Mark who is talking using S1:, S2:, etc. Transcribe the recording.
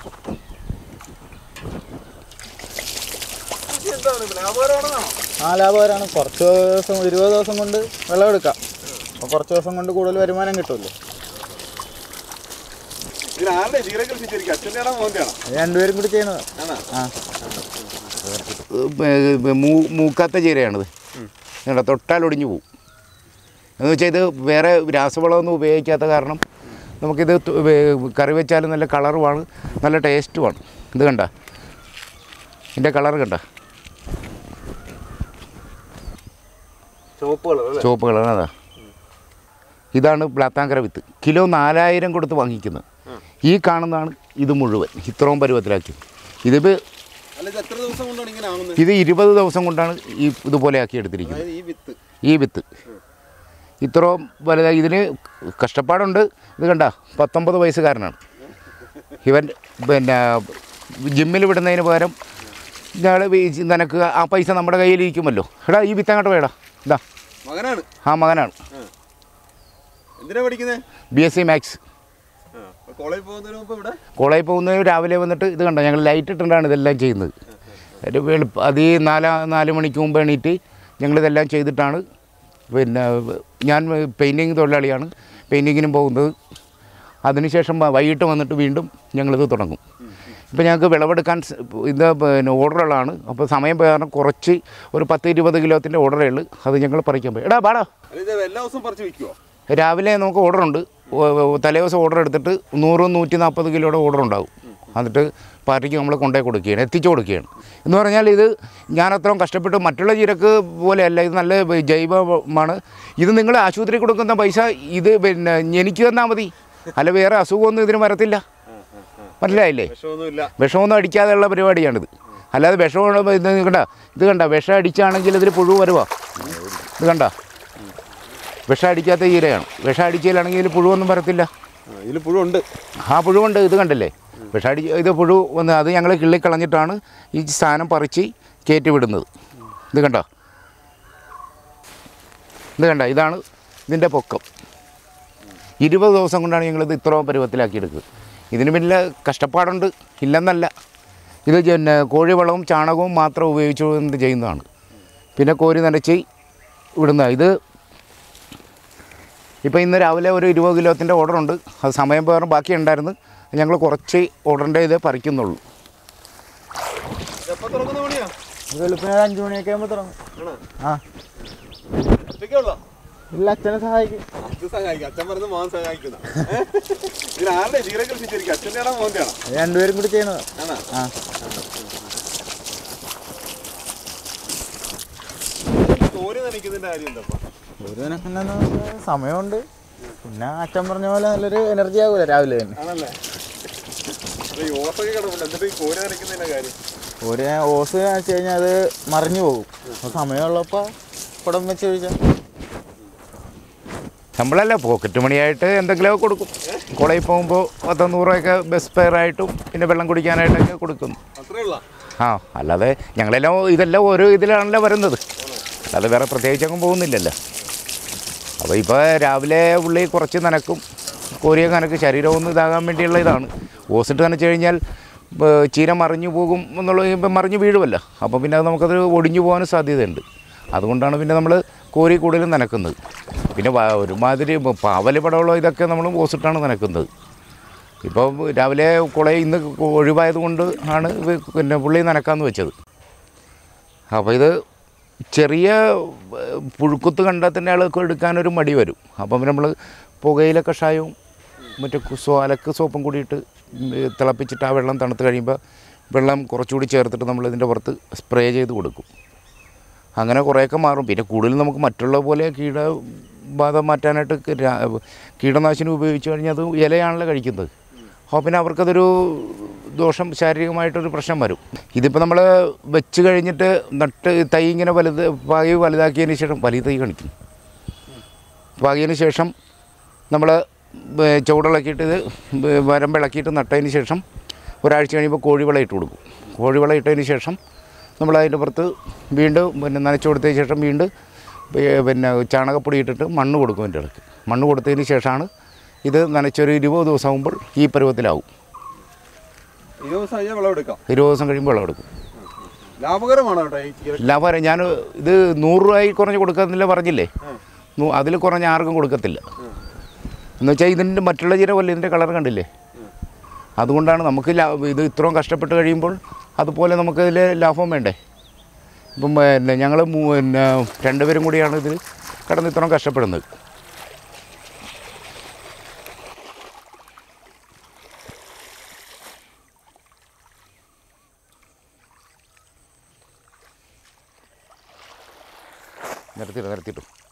S1: ആ ലാഭകരമാണ്. കുറച്ച് ദിവസം 20 ദിവസം കൊണ്ട് വിളവെടുക്കാം. അപ്പോൾ കുറച്ച് ദിവസം കൊണ്ട് കൂടുതൽ വരുമാനം കിട്ടുമല്ലോ. രണ്ടുപേരും കൂടി ചെയ്യണത്.
S2: മൂക്കാത്ത ചീരയാണിത്. തൊട്ടാൽ ഒടിഞ്ഞു പോകും. എന്ന് വെച്ചാൽ ഇത് വേറെ രാസവളമൊന്നും ഉപയോഗിക്കാത്ത കാരണം നമുക്കിത് കറി വെച്ചാലും നല്ല കളറുമാണ്, നല്ല ടേസ്റ്റുമാണ്. ഇത് കണ്ട, ഇതിൻ്റെ കളർ കണ്ട, ചുവപ്പ് കളർ. അതാ, ഇതാണ് ബ്ലാത്താങ്കര വിത്ത്. കിലോ 4000 കൊടുത്ത് വാങ്ങിക്കുന്നത്. ഈ കാണുന്നതാണ് ഇത് മുഴുവൻ ഇത്രയും പരുവത്തിലാക്കി. ഇത് 20 ദിവസം കൊണ്ടാണ് ഇതുപോലെ ആക്കി എടുത്തിരിക്കുന്നത്. ഈ വിത്ത് ഇത്രയും വലുതായി. ഇതിന് കഷ്ടപ്പാടുണ്ട്. ഇത് കണ്ട, 19 വയസ്സുകാരനാണ് ഇവൻ. പിന്നെ ജിമ്മിൽ വിടുന്നതിന് പകരം ഞങ്ങൾ നിനക്ക് ആ പൈസ നമ്മുടെ കയ്യിലിരിക്കുമല്ലോ. എടാ ഈ വിത്ത് അങ്ങോട്ട് വേടാ. ഇതാ മകനാണ്. ആ മകനാണ്. BSc maths. കോളേജിൽ പോകുന്നതിന് രാവിലെ വന്നിട്ട് ഇത് കണ്ട, ഞങ്ങൾ ലൈറ്റ് ഇട്ടുകൊണ്ടാണ് ഇതെല്ലാം ചെയ്യുന്നത്. അത് 4 മണിക്ക് മുമ്പ് എണീറ്റ് ഞങ്ങളിതെല്ലാം ചെയ്തിട്ടാണ്. പിന്നെ ഞാൻ പെയിൻറ്റിങ് തൊഴിലാളിയാണ്. പെയിൻറ്റിങ്ങിനും പോകുന്നത്. അതിനുശേഷം വൈകിട്ട് വന്നിട്ട് വീണ്ടും ഞങ്ങളിത് തുടങ്ങും. ഇപ്പോൾ ഞങ്ങൾക്ക് വിളവെടുക്കാൻ ഇത് പിന്നെ ഓർഡറുകളാണ്. അപ്പോൾ സമയം കാരണം കുറച്ച് ഒരു 10-20 കിലോത്തിൻ്റെ ഓർഡറേ ഉള്ളൂ. അത് ഞങ്ങൾ പറിക്കാൻ പോയി. എടാ പാടാ. എല്ലാ ദിവസവും പറിച്ച് വയ്ക്കുമോ? രാവിലെ നമുക്ക് ഓർഡറുണ്ട്. തലേ ദിവസം ഓർഡർ എടുത്തിട്ട് 100-140 കിലോയുടെ ഓർഡർ ഉണ്ടാകും. എന്നിട്ട് പാർട്ടിക്ക് നമ്മൾ കൊണ്ടുപോയി കൊടുക്കുകയാണ്, എത്തിച്ചു കൊടുക്കുകയാണ്. എന്ന് പറഞ്ഞാൽ ഇത് ഞാൻ അത്രയും കഷ്ടപ്പെട്ട് മറ്റുള്ള ചീരക്ക് പോലെയല്ല. ഇത് നല്ല ജൈവമാണ്. ഇത് നിങ്ങൾ ആശുപത്രി കൊടുക്കുന്ന പൈസ ഇത് പിന്നെ എനിക്ക് തന്നാൽ മതി. അല്ല വേറെ അസുഖമൊന്നും ഇതിന് വരത്തില്ല. മനസ്സിലായില്ലേ? വിഷമൊന്നും അടിക്കാതെയുള്ള പരിപാടിയാണിത്. അല്ലാതെ വിഷം ഇത് കണ്ട വിഷം അടിച്ചാണെങ്കിൽ ഇതിൽ പുഴു വരുവാ. ഇത് കണ്ട, വിഷം അടിക്കാത്ത ചീരയാണ്. വിഷം അടിച്ചതിലാണെങ്കിൽ ഇതിൽ പുഴുവൊന്നും വരത്തില്ല. ഇതിൽ പുഴുണ്ട്. ആ പുഴുവുണ്ട്. ഇത് കണ്ടല്ലേ, ഇത് പുഴു വന്ന് അത് ഞങ്ങൾ കിള്ളിക്കളഞ്ഞിട്ടാണ് ഈ സാധനം പറിച്ച് കയറ്റി വിടുന്നത്. ഇത് കണ്ട, ഇതാണ് ഇതിൻ്റെ പൊക്കം. 20 ദിവസം കൊണ്ടാണ് ഞങ്ങളിത് ഇത്രയും പരുവത്തിലാക്കിയെടുക്കുക. ഇതിന് പിന്നെ കഷ്ടപ്പാടുണ്ട്, ഇല്ലെന്നല്ല. ഇത് പിന്നെ കോഴിവളവും ചാണകവും മാത്രം ഉപയോഗിച്ചുകൊണ്ട് ചെയ്യുന്നതാണ്. പിന്നെ കോരി നനച്ച് വിടുന്നതാണ്. ഇത് ഇപ്പോൾ ഇന്ന് രാവിലെ ഒരു 20 കിലോത്തിൻ്റെ ഓർഡറുണ്ട്. അത് സമയം പേർന്ന് ബാക്കി ഉണ്ടായിരുന്നു. ഞങ്ങൾ കുറച്ച് ഓർഡറിൻ്റെ ഇത് പറിക്കുന്നുള്ളൂ.
S1: വെളുപ്പിന് 5 മണിയൊക്കെ ആകുമ്പോൾ തുടങ്ങും. ആ ഇല്ല, അച്ഛനെ സഹായിക്കും. രണ്ടുപേരും കൂടി ചെയ്യണത്. ആ ഒരു നനക്കുന്ന സമയമുണ്ട്. പിന്നെ അച്ഛൻ പറഞ്ഞ പോലെ നല്ലൊരു എനർജി ആകൂല രാവിലെ തന്നെ. ഒരു ഓസ് കാണിച്ചു കഴിഞ്ഞാൽ അത് മറിഞ്ഞു പോകും. അപ്പോൾ സമയമുള്ളപ്പോൾ കുടം വെച്ച് കഴിച്ചാൽ
S2: നമ്മളല്ല പോക്കറ്റ് മണിയായിട്ട് എന്തെങ്കിലുമൊക്കെ കൊടുക്കും. കോളേജിൽ പോകുമ്പോൾ 100 രൂപയൊക്കെ ബസ് ഫെയറായിട്ടും പിന്നെ വെള്ളം കുടിക്കാനായിട്ടൊക്കെ കൊടുക്കുന്നു. ആ അല്ലാതെ ഞങ്ങളെല്ലാം ഇതെല്ലാം ഓരോ ഇതിലാണല്ലോ വരുന്നത്. അല്ലാതെ വേറെ പ്രത്യേകിച്ചൊന്നും പോകുന്നില്ലല്ലോ. അപ്പോൾ ഇപ്പോൾ രാവിലെ ഉള്ളി കുറച്ച് നനക്കും, കോരിയൊക്കെ നനക്ക് ശരീരമൊന്നും ഇതാകാൻ വേണ്ടിയുള്ള ഇതാണ്. ഓസിട്ട് നനച്ച് കഴിഞ്ഞാൽ ചീര മറിഞ്ഞു പോകും എന്നുള്ളത്. ഇപ്പം മറിഞ്ഞ് വീഴുമല്ലോ. അപ്പോൾ പിന്നെ അത് നമുക്കത് ഒടിഞ്ഞു പോകാനും സാധ്യതയുണ്ട്. അതുകൊണ്ടാണ് പിന്നെ നമ്മൾ കോരി കൂടുതലും നനക്കുന്നത്. പിന്നെ ഒരുമാതിരി പാവല് പടവളോ ഇതൊക്കെ നമ്മൾ ഓസിട്ടാണ് നനക്കുന്നത്. ഇപ്പോൾ രാവിലെ കുളയിൽ ഇന്ന് ഒഴിവായത് കൊണ്ട് ആണ് പിന്നെ പുള്ളി നനക്കാമെന്ന് വെച്ചത്. അപ്പോൾ ഇത് ചെറിയ പുഴുക്കുത്ത് കണ്ടാൽ തന്നെ ആൾക്ക് എടുക്കാനൊരു മടി വരും. അപ്പം നമ്മൾ പുകയില കഷായവും മറ്റേ അലക്ക് സോപ്പും കൂടിയിട്ട് തിളപ്പിച്ചിട്ട് ആ വെള്ളം തണുത്ത് കഴിയുമ്പോൾ വെള്ളം കുറച്ചുകൂടി ചേർത്തിട്ട് നമ്മളിതിൻ്റെ പുറത്ത് സ്പ്രേ ചെയ്ത് കൊടുക്കും. അങ്ങനെ കുറേയൊക്കെ മാറും. പിന്നെ കൂടുതൽ നമുക്ക് മറ്റുള്ള പോലെ കീടബാധ മാറ്റാനായിട്ട് കീടനാശിനി ഉപയോഗിച്ച് കഴിഞ്ഞാൽ അത് ഇലയാണല്ലോ കഴിക്കുന്നത്. അപ്പോൾ പിന്നെ അവർക്കതൊരു ദോഷം, ശാരീരികമായിട്ടൊരു പ്രശ്നം വരും. ഇതിപ്പോൾ നമ്മൾ വെച്ച് കഴിഞ്ഞിട്ട് നട്ട് തൈ ഇങ്ങനെ പാകി വലുതാക്കിയതിന് ശേഷം വലിയ തൈ കാണിക്കും. പാകിയതിന് ശേഷം നമ്മൾ ചുവടിളക്കിയിട്ട് ഇത് വരമ്പിളക്കിയിട്ട് നട്ടതിന് ശേഷം ഒരാഴ്ച കഴിയുമ്പോൾ കോഴിവളം ഇട്ട് കൊടുക്കും. കോഴിവളം ഇട്ടതിന് ശേഷം നമ്മൾ അതിൻ്റെ പുറത്ത് വീണ്ടും പിന്നെ നനച്ചു കൊടുത്തതിന് ശേഷം വീണ്ടും പിന്നെ ചാണകപ്പൊടി ഇട്ടിട്ട് മണ്ണ് കൊടുക്കും. അതിൻ്റെ ഇടയ്ക്ക് മണ്ണ് കൊടുത്തതിന് ശേഷമാണ് ഇത് നനച്ചൊരു 20 ദിവസം ആകുമ്പോൾ ഈ പരുവത്തിലാവും.
S1: 20 ദിവസം കഴിഞ്ഞാൽ വിളവെടുക്കാം.
S2: 20 ദിവസം കഴിയുമ്പോൾ വിളവെടുക്കും.
S1: ലാഭകരമാണോ കേട്ടോ?
S2: ലാഭകരം. ഞാൻ ഇത് 100 രൂപയിൽ കുറഞ്ഞ് കൊടുക്കുന്നില്ല പറഞ്ഞില്ലേ, അതിൽ കുറഞ്ഞ് ആർക്കും കൊടുക്കത്തില്ല. എന്ന് വെച്ചാൽ ഇതിൻ്റെ മറ്റുള്ള ജീരകമല്ല, ഇതിൻ്റെ കളർ കണ്ടില്ലേ, അതുകൊണ്ടാണ് നമുക്ക് ഇത് ഇത്രയും കഷ്ടപ്പെട്ട് കഴിയുമ്പോൾ അതുപോലെ നമുക്കതിൽ ലാഭം വേണ്ടേ. ഇപ്പം പിന്നെ ഞങ്ങൾ 2 പേരും കൂടിയാണ് ഇത് കിടന്ന് ഇത്രയും കഷ്ടപ്പെടുന്നത്. നിർത്തിയിട്ടു